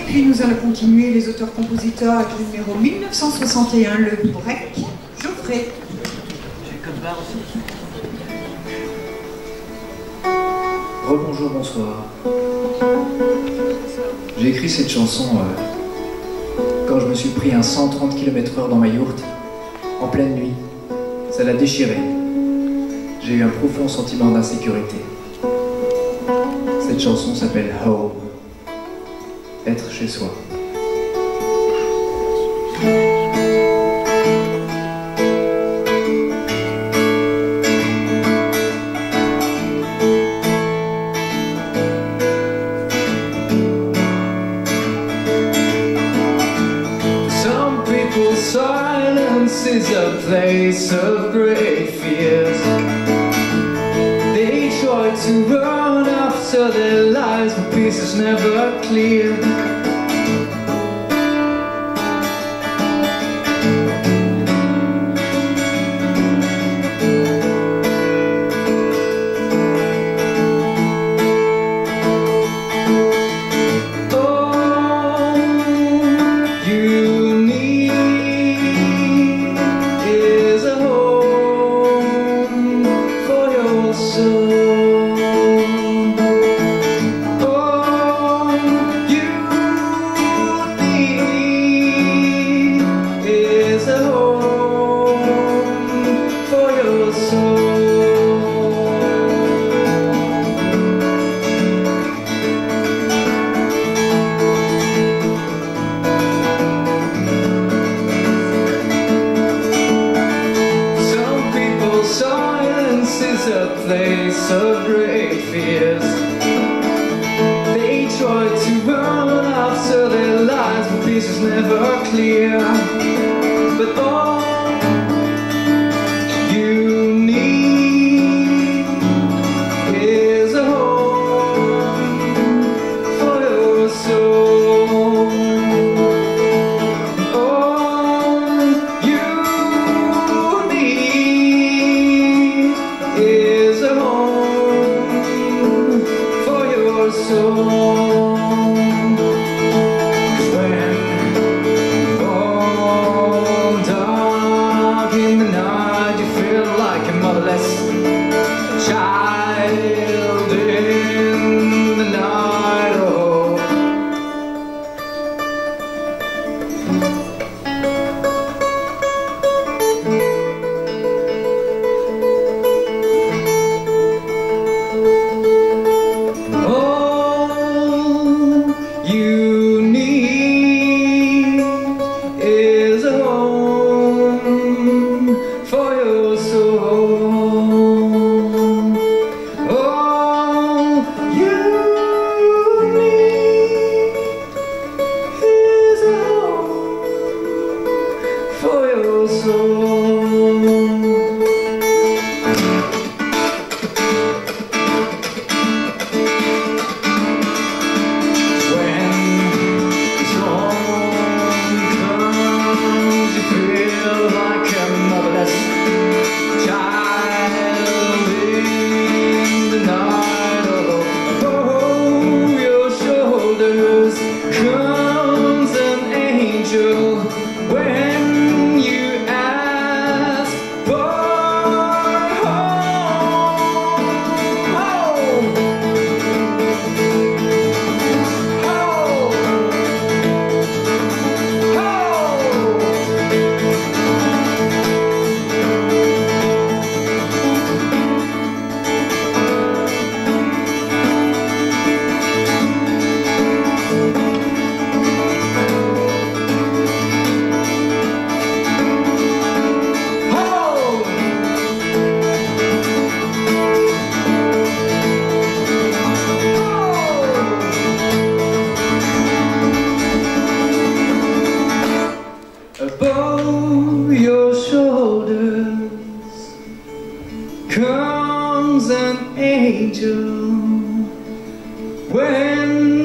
puis nous allons continuer les auteurs-compositeurs avec le numéro 1961, le break, Geoffrey. Rebonjour, bonsoir. J'ai écrit cette chanson quand je me suis pris un 130 km/h dans ma yourte, en pleine nuit. Ça l'a déchiré. J'ai eu un profond sentiment d'insécurité. Cette chanson s'appelle Home. Être chez soi. Some people silence is a place of great fears. They try to run after their lives, but peace is never clear. A place of great fears. They try to run after their lives, but peace is never clear. But all you need is a home for your soul. All you need is a home for your soul. 'Cause when all dark in the night, you feel like a motherless child in the night. Oh, you need is a home for your soul. All you need is a home for your soul. Comes an angel when you ask for home. Home. Home. Above your shoulders comes an angel when